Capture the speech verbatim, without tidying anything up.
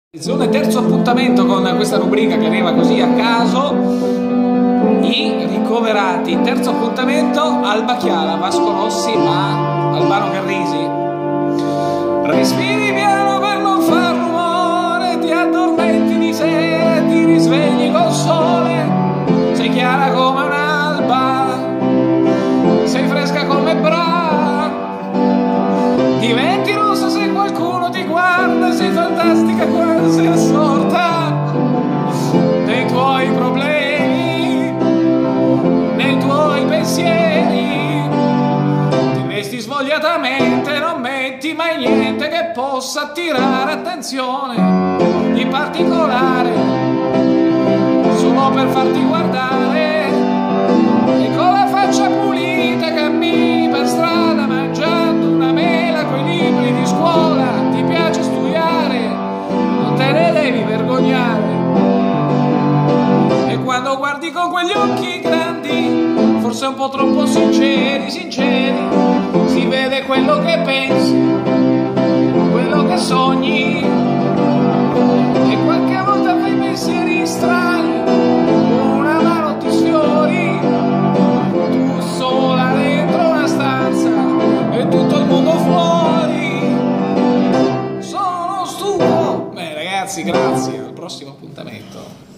Terzo appuntamento con questa rubrica che arriva così a caso, i ricoverati. Terzo appuntamento, Alba Chiara, Vasco Rossi a Albano Carrisi. Respiri piano per non far rumore, ti addormenti di sé, ti risvegli col sole, sei chiara come un'alba, sei fresca come bra, diventi rossa se qualcuno ti guarda, sei fantastica quando sei assorta nei tuoi problemi, nei tuoi pensieri, ti vesti svogliatamente, non metti mai niente che possa attirare attenzione in particolare, solo per farti guardare, e con la faccia pulita cammini per strada mangiando una mela coi libri di scuola, ti piace studiare, non te ne devi vergognare, e quando guardi con quegli occhi grandi, forse un po' troppo sinceri, sinceri, si vede quello che pensi, quello che sogni, e qualche volta fai pensieri strani, una mano ti sfiori, tu sola dentro una stanza e tutto il mondo fuori. Sono stufo. Beh ragazzi, grazie, al prossimo appuntamento.